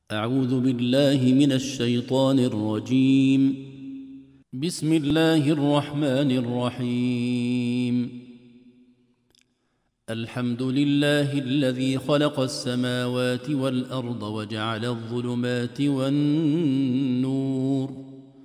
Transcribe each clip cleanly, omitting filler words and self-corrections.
أعوذ بالله من الشيطان الرجيم. بسم الله الرحمن الرحيم. الحمد لله الذي خلق السماوات والأرض وجعل الظلمات والنور،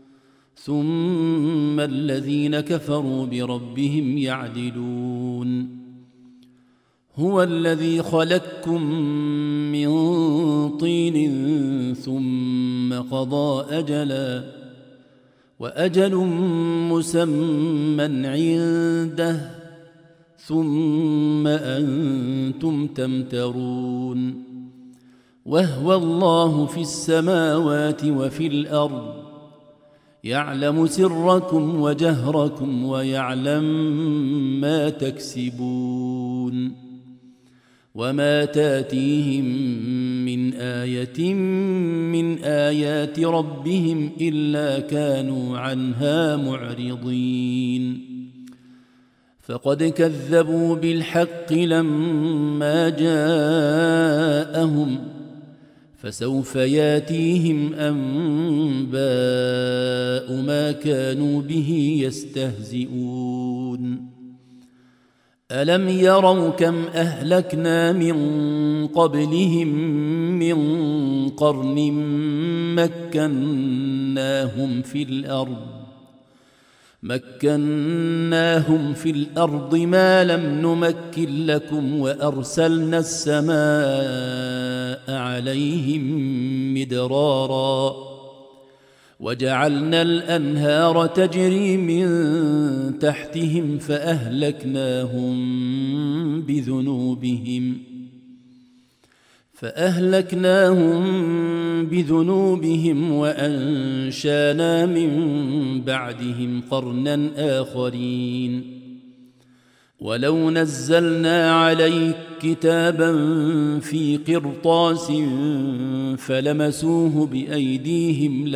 ثم الذين كفروا بربهم يعدلون. هو الذي خلقكم من طين ثم قضى أجلا، وأجل مسمى عنده، ثم أنتم تمترون. وهو الله في السماوات وفي الأرض، يعلم سركم وجهركم ويعلم ما تكسبون. وما تاتيهم من آية من آيات ربهم إلا كانوا عنها معرضين. فقد كذبوا بالحق لما جاءهم، فسوف ياتيهم أنباء ما كانوا به يستهزئون. ألم يروا كم أهلكنا من قبلهم من قرن مكناهم في الأرض ما لم نمكن لكم، وأرسلنا السماء عليهم مدرارا، وجعلنا الأنهار تجري من تحتهم فأهلكناهم بذنوبهم وأنشانا من بعدهم قرنا آخرين. ولو نزلنا عليك كتابا في قرطاس فلمسوه بأيديهم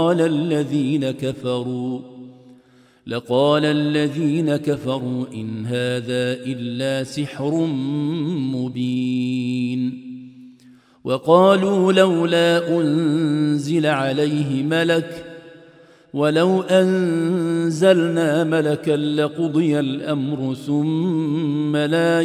لقال الذين كفروا إن هذا إلا سحر مبين. وقالوا لولا أنزل عليه ملك، ولو أنزلنا ملكا لقضي الأمر ثم لا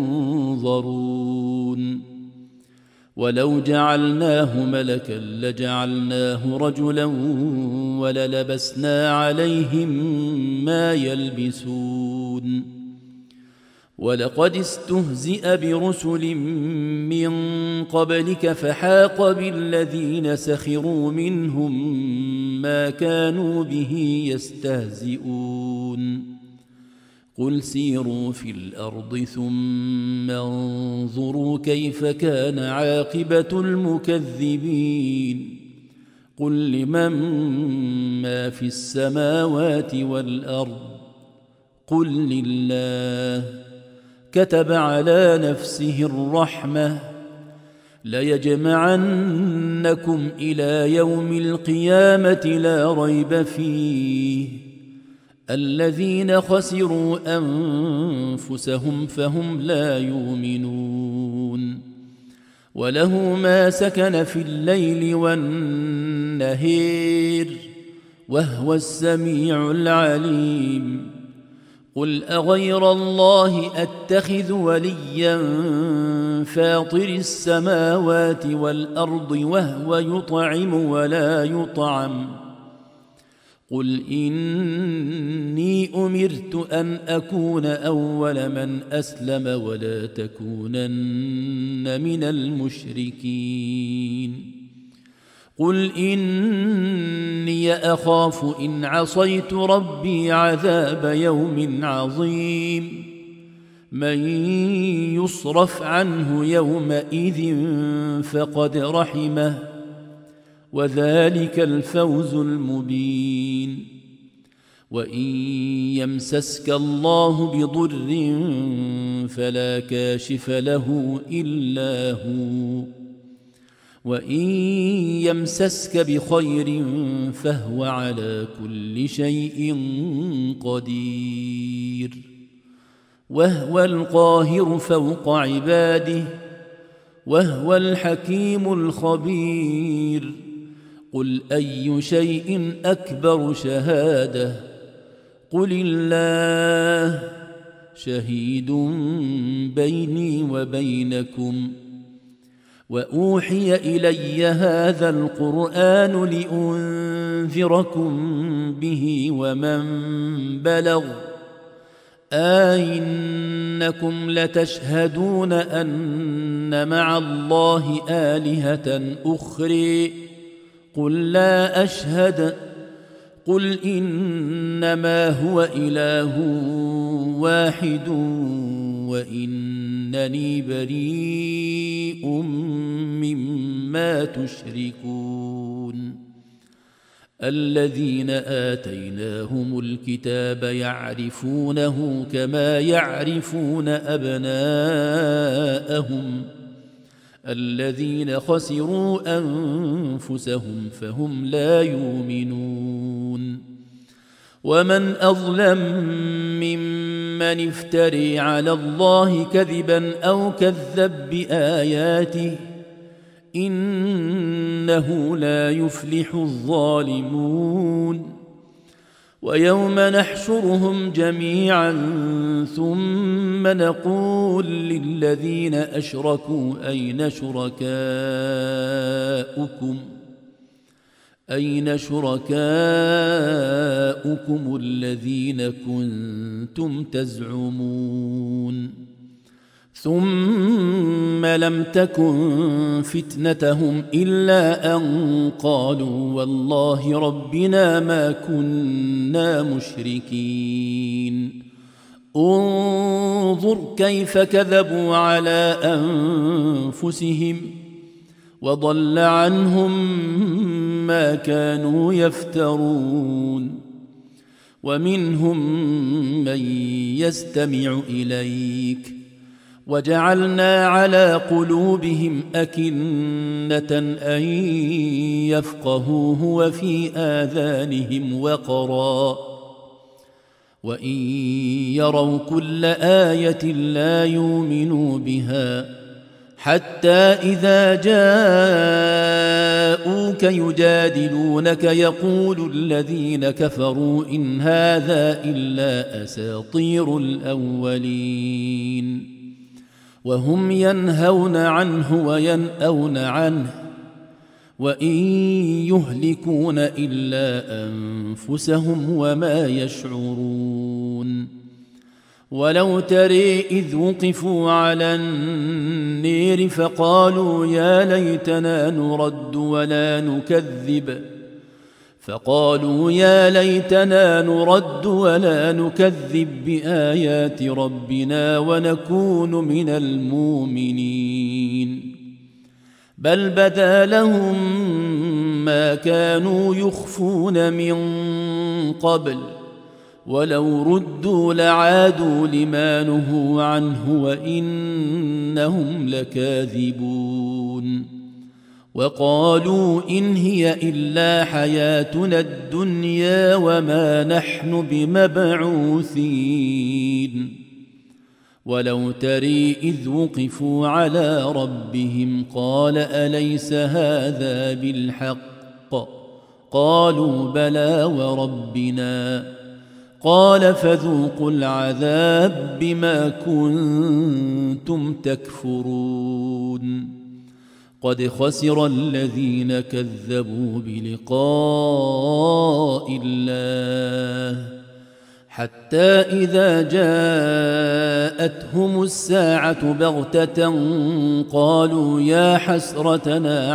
ينظرون. ولو جعلناه ملكا لجعلناه رجلا وللبسنا عليهم ما يلبسون. ولقد استهزئ برسل من قبلك فحاق بالذين سخروا منهم ما كانوا به يستهزئون. قل سيروا في الأرض ثم انظروا كيف كان عاقبة المكذبين. قل لمن ما في السماوات والأرض، قل لله. كتب على نفسه الرحمة ليجمعنكم إلى يوم القيامة لا ريب فيه. الذين خسروا أنفسهم فهم لا يؤمنون. وله ما سكن في الليل والنهار وهو السميع العليم. قل أغير الله أتخذ وليا فاطر السماوات والأرض وهو يطعم ولا يطعم. قل إني أمرت أن أكون أول من أسلم ولا تكونن من المشركين. قل إني أخاف إن عصيت ربي عذاب يوم عظيم. من يصرف عنه يومئذ فقد رحمه، وذلك الفوز المبين. وإن يمسسك الله بضر فلا كاشف له إلا هو، وإن يمسسك بخير فهو على كل شيء قدير. وهو القاهر فوق عباده، وهو الحكيم الخبير. قل أي شيء أكبر شهادة قل الله شهيد بيني وبينكم وأوحي إلي هذا القرآن لأنذركم به ومن بلغ أئنكم لتشهدون أن مع الله آلهة أخرى قل لا أشهد قل إنما هو إله واحد وإنني بريء مما تشركون. الذين آتيناهم الكتاب يعرفونه كما يعرفون أبناءهم الذين خسروا أنفسهم فهم لا يؤمنون. ومن أظلم ممن افتري على الله كذبا أو كذب بآياته إنه لا يفلح الظالمون. ويوم نحشرهم جميعا ثم نقول للذين أشركوا أين شركاؤكم الذين كنتم تزعمون ثم لم تكن فتنتهم إلا أن قالوا والله ربنا ما كنا مشركين. انظر كيف كذبوا على أنفسهم وضل عنهم ما كانوا يفترون. ومنهم من يستمع إليك وجعلنا على قلوبهم أكنة أن يفقهوه وفي آذانهم وقرا وإن يروا كل آية لا يؤمنوا بها حتى إذا جاءوك يجادلونك يقول الذين كفروا إن هذا إلا أساطير الأولين وهم ينهون عنه وينأون عنه وإن يهلكون إلا أنفسهم وما يشعرون. ولو ترى إذ وقفوا على النير فقالوا يا ليتنا نرد ولا نكذب بآيات ربنا ونكون من المؤمنين. بل بدا لهم ما كانوا يخفون من قبل ولو ردوا لعادوا لما نهوا عنه وإنهم لكاذبون. وقالوا إن هي إلا حياتنا الدنيا وما نحن بمبعوثين. ولو ترى إذ وقفوا على ربهم قال أليس هذا بالحق قالوا بلى وربنا قال فذوقوا العذاب بما كنتم تكفرون. قد خسر الذين كذبوا بلقاء الله حتى إذا جاءتهم الساعة بغتة قالوا يا حسرتنا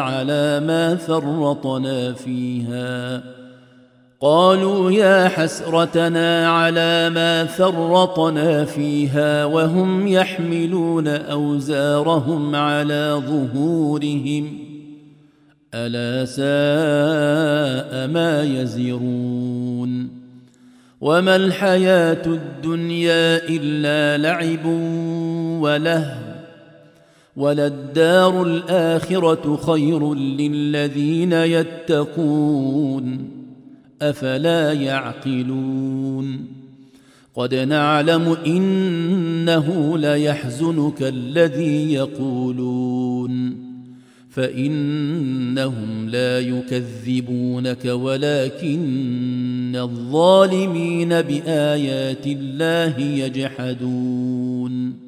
على ما فرطنا فيها وهم يحملون أوزارهم على ظهورهم ألا ساء ما يزرون. وما الحياة الدنيا إلا لعب ولهو وللدار الآخرة خير للذين يتقون أفلا يعقلون. قد نعلم إنه ليحزنك الذي يقولون فإنهم لا يكذبونك ولكن الظالمين بآيات الله يجحدون